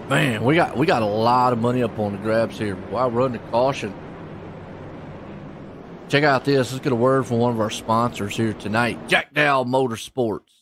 Man, we got a lot of money up on the grabs here. While running the caution. Check out this. Let's get a word from one of our sponsors here tonight. Dowel Motorsports.